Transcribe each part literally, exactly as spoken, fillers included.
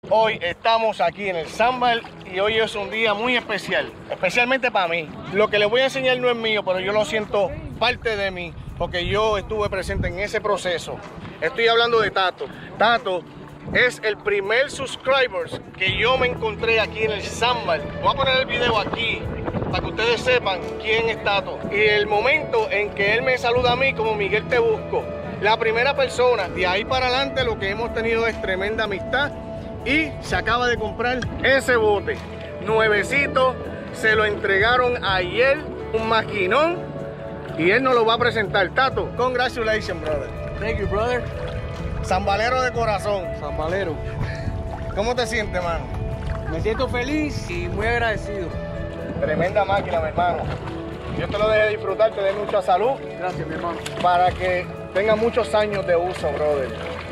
Hoy estamos aquí en el Sandbar y hoy es un día muy especial, especialmente para mí. Lo que les voy a enseñar no es mío, pero yo lo siento parte de mí, porque yo estuve presente en ese proceso. Estoy hablando de Tato. Tato es el primer subscriber que yo me encontré aquí en el Sandbar. Voy a poner el video aquí para que ustedes sepan quién es Tato. Y el momento en que él me saluda a mí como Miguel Te Busco, la primera persona, de ahí para adelante lo que hemos tenido es tremenda amistad. Y se acaba de comprar ese bote nuevecito, se lo entregaron ayer, un maquinón, y él nos lo va a presentar. Tato, congratulations, brother. Thank you, brother. Sambalero de corazón. Sambalero. ¿Cómo te sientes, mano? Me siento feliz y muy agradecido. Tremenda máquina, mi hermano. Yo te lo dejé disfrutar, te dé mucha salud. Gracias, mi hermano. Para que tenga muchos años de uso, brother.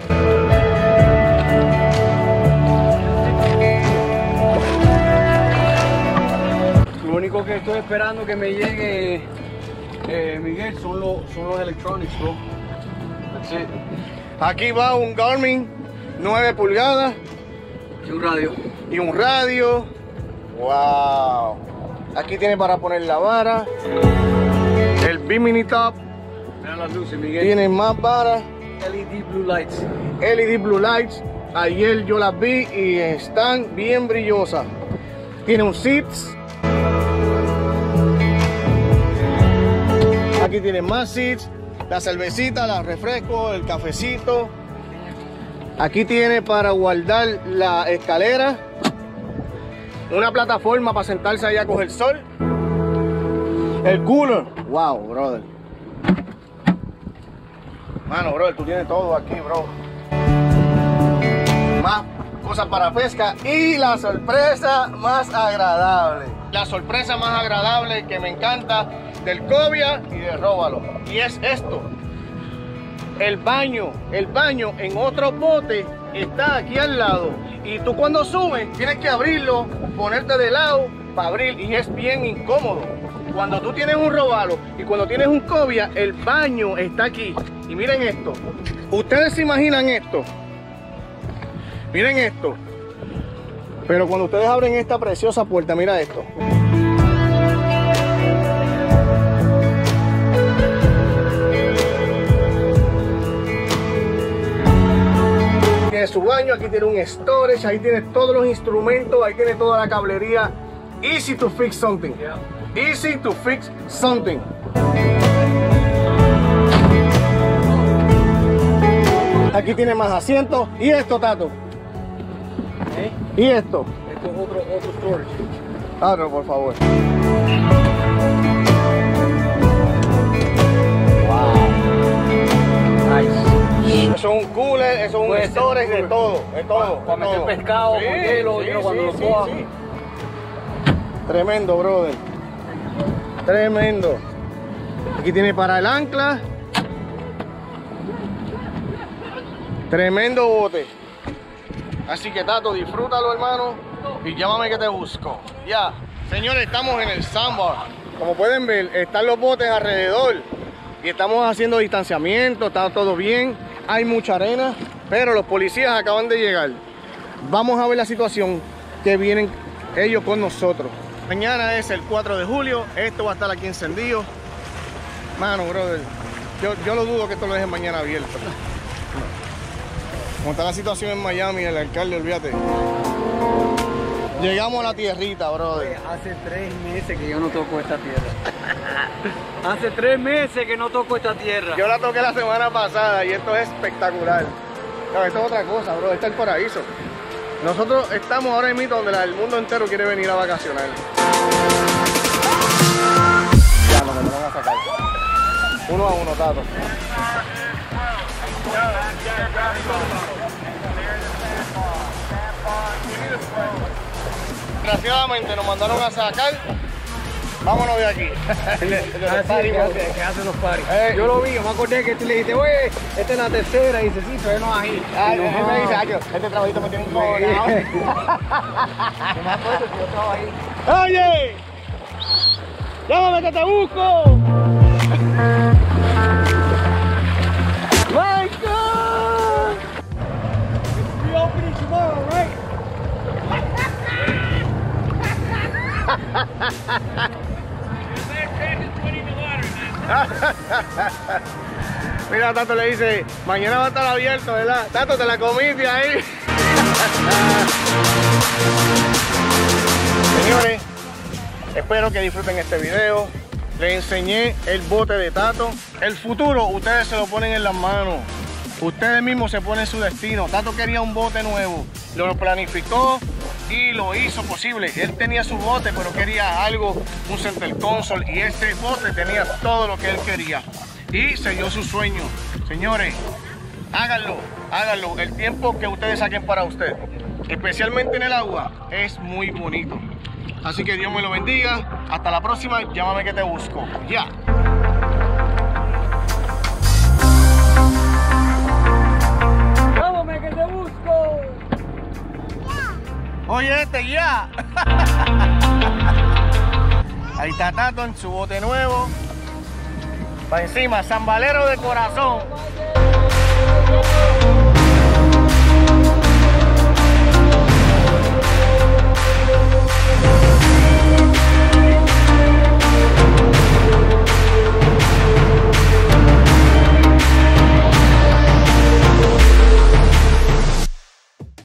Lo único que estoy esperando que me llegue, eh, Miguel, son los, son los electronics, bro. That's it. Aquí va un Garmin nueve pulgadas. Y un radio. Y un radio. Wow. Aquí tiene para poner la vara. El Bimini Top. Mira las luces, Miguel. Tiene más varas. L E D Blue Lights. L E D Blue Lights. Ayer yo las vi y están bien brillosas. Tiene un seats. Aquí tiene más seats. La cervecita, la refresco, el cafecito. Aquí tiene para guardar la escalera. Una plataforma para sentarse ahí a coger sol. El cooler. Wow, brother. Mano, brother, tú tienes todo aquí, bro. Más cosas para pesca. Y la sorpresa más agradable. La sorpresa más agradable que me encanta del Cobia y de Róbalo. Y es esto. El baño. El baño en otro bote está aquí al lado. Y tú cuando subes tienes que abrirlo, ponerte de lado para abrir. Y es bien incómodo. Cuando tú tienes un Róbalo y cuando tienes un Cobia, el baño está aquí. Y miren esto. Ustedes se imaginan esto. Miren esto. Pero cuando ustedes abren esta preciosa puerta, mira esto. Tiene su baño, aquí tiene un storage, ahí tiene todos los instrumentos, ahí tiene toda la cablería. Easy to fix something. Easy to fix something. Aquí tiene más asientos. Y esto, Tato. ¿Eh? Y esto. Esto es otro, otro storage. Ábrelo, por favor. Wow. Nice. Eso es un cooler, eso es un storage, de todo, de todo. Para meter pescado, sí, con hielo, sí, hielo cuando sí, lo sí, coja. sí. Tremendo, brother. Tremendo. Aquí tiene para el ancla. Tremendo bote. Así que Tato, disfrútalo, hermano. Y llámame que te busco. Ya. Señores, estamos en el Sandbar. Como pueden ver, están los botes alrededor. Y estamos haciendo distanciamiento, está todo bien. Hay mucha arena, pero los policías acaban de llegar. Vamos a ver la situación que vienen ellos con nosotros. Mañana es el cuatro de julio. Esto va a estar aquí encendido. Mano, brother, yo, yo lo dudo que esto lo dejen mañana abierto. Como está la situación en Miami, el alcalde, olvídate. Llegamos a la tierrita, brother. Hace tres meses que yo no toco esta tierra. Hace tres meses que no toco esta tierra. Yo la toqué la semana pasada y esto es espectacular. No, esto es otra cosa, bro. Este es el paraíso. Nosotros estamos ahora mismo donde la, el mundo entero quiere venir a vacacionar. Ya, nos van a sacar. Uno a uno, Tato. Desgraciadamente nos mandaron a sacar. Vámonos de aquí. Así que hacen los paris. Eh, yo lo vi, yo me acordé que tú le dijiste, oye, esta es la tercera. Y dice, sí, pero no ahí. Ay, no, él me dice, ay, este trabajito me tiene incómodo. Yo me acuerdo que yo estaba ahí. ¡Oye! ¡Llámame que te busco! My God! We opening tomorrow, right? Mira, Tato le dice, mañana va a estar abierto, ¿verdad? Tato, te la comiste ahí. Señores, espero que disfruten este video. Les enseñé el bote de Tato. El futuro, ustedes se lo ponen en las manos. Ustedes mismos se ponen su destino. Tato quería un bote nuevo, lo planificó y lo hizo posible. Él tenía su bote, pero quería algo, un center console, y este bote tenía todo lo que él quería. Y se dio su sueño. Señores, háganlo, háganlo. El tiempo que ustedes saquen para usted, especialmente en el agua, es muy bonito. Así que Dios me lo bendiga. Hasta la próxima. Llámame que te busco. Ya. Llámame que te busco. Oye, este ya. Ahí está Tato en su bote nuevo. Para encima, sambalero de corazón.